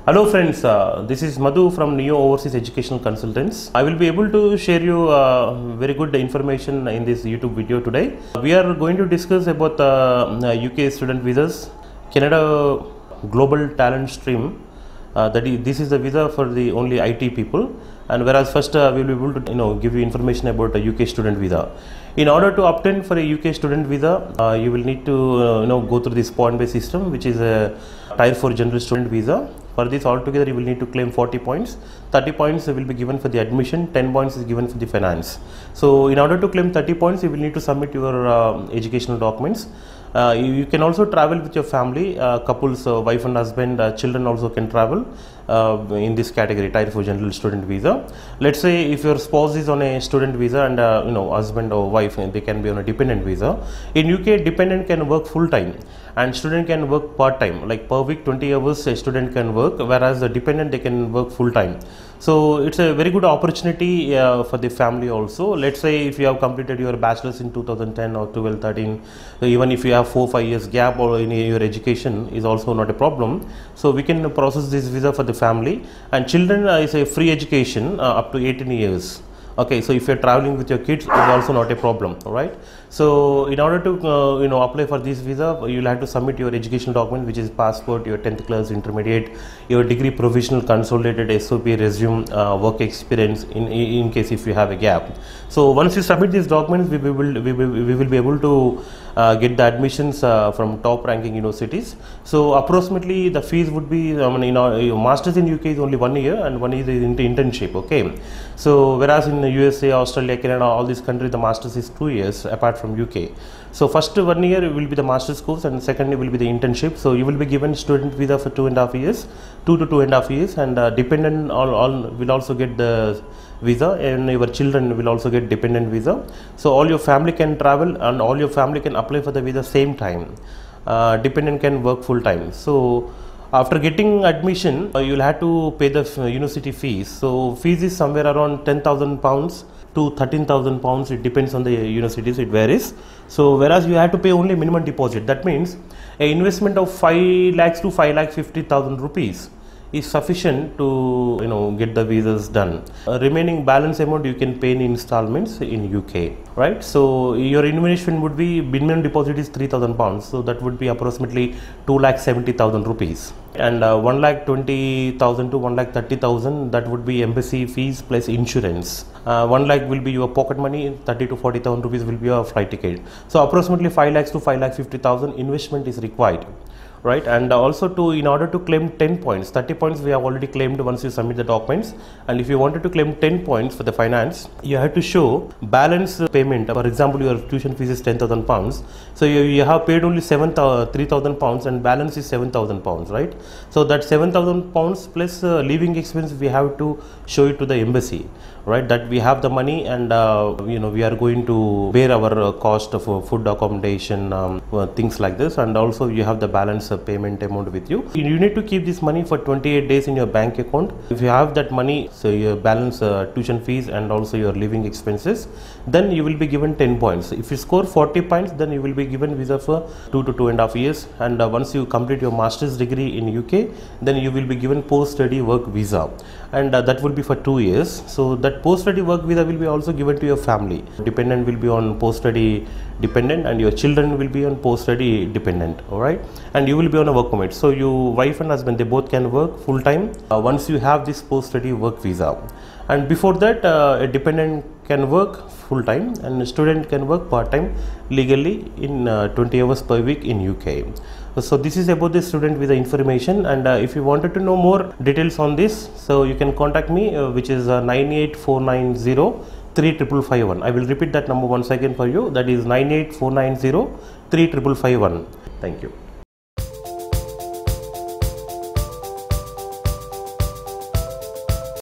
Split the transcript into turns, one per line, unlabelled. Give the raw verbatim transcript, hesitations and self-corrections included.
Hello friends, uh, this is Madhu from Neo Overseas Educational Consultants. I will be able to share you uh, very good information in this YouTube video today. We are going to discuss about uh, U K student visas, Canada Global Talent Stream. Uh, that is, this is the visa for the only I T people, and whereas first uh, we will be able to you know give you information about a U K student visa. In order to obtain for a U K student visa, uh, you will need to uh, you know go through this point-based system, which is a Tier four General Student Visa. For this altogether, you will need to claim forty points. thirty points will be given for the admission, ten points is given for the finance. So in order to claim thirty points, you will need to submit your uh, educational documents. Uh, you, you can also travel with your family, uh, couples, uh, wife and husband, uh, children also can travel uh, in this category, Tier four General Student Visa. Let's say if your spouse is on a student visa and uh, you know husband or wife, they can be on a dependent visa. In U K, dependent can work full time and student can work part time, like per week twenty hours a student can work, whereas the dependent they can work full time. So it's a very good opportunity uh, for the family also. Let's say if you have completed your bachelor's in two thousand ten or twelve, thirteen, so even if you have four five years gap or in your education is also not a problem. So we can process this visa for the family, and children uh, is a free education uh, up to eighteen years. Okay, so if you're traveling with your kids, it's also not a problem, all right? So in order to uh, you know apply for this visa, you'll have to submit your educational document, which is passport, your tenth class, intermediate, your degree, provisional, consolidated, S O P, resume, uh, work experience in in case if you have a gap. So once you submit these documents, we, we will we will we will be able to uh, get the admissions uh, from top ranking universities. So approximately the fees would be, I mean, you know, your masters in U K is only one year and one year is into internship. Okay, so whereas in the U S A, Australia, Canada, all these countries, the masters is two years apart from U K. So first one year will be the master's course and second year will be the internship. So you will be given student visa for two and a half years, two to two and a half years, and uh, dependent all, all will also get the visa, and your children will also get dependent visa. So all your family can travel and all your family can apply for the visa same time. Uh, dependent can work full time. So after getting admission, uh, you will have to pay the uh, university fees. So fees is somewhere around ten thousand pounds to thirteen thousand pounds. It depends on the universities, it varies. So whereas you have to pay only minimum deposit, that means a investment of five lakhs to five lakh fifty thousand rupees is sufficient to you know get the visas done. Uh, remaining balance amount you can pay in installments in U K, right? So your investment would be, minimum deposit is three thousand pounds, so that would be approximately two lakh seventy thousand rupees, and uh, one lakh twenty thousand to one lakh thirty thousand, that would be embassy fees plus insurance. Uh, one lakh will be your pocket money, thirty to forty thousand rupees will be your flight ticket. So approximately five lakhs to five lakh fifty thousand investment is required, right? And also to in order to claim ten points, thirty points we have already claimed once you submit the documents, and if you wanted to claim ten points for the finance, you have to show balance payment. For example, your tuition fees is ten thousand pounds, so you, you have paid only seven three thousand pounds and balance is seven thousand pounds, right? So that seven thousand pounds plus uh, living expense we have to show it to the embassy, right? That we have the money and uh, you know we are going to bear our uh, cost of uh, food, accommodation, um, uh, things like this, and also you have the balance uh, payment amount with you. You need to keep this money for twenty-eight days in your bank account. If you have that money, so your balance uh, tuition fees and also your living expenses, then you will be given ten points. If you score forty points, then you will be given visa for two to two and a half years, and uh, once you complete your master's degree in U K, then you will be given post-study work visa, and uh, that will be for two years. So that post-study work visa will be also given to your family. Dependent will be on post-study dependent and your children will be on post-study dependent, all right? And you will be on a work permit. So you wife and husband, they both can work full time uh, once you have this post-study work visa. And before that, uh, a dependent can work full time and a student can work part time legally in uh, twenty hours per week in U K. So this is about the student visa information, and uh, if you wanted to know more details on this, so you can contact me, uh, which is uh, nine eight four nine zero three five five five one. I will repeat that number once again for you. That is nine eight four nine zero three five five five one. Thank you.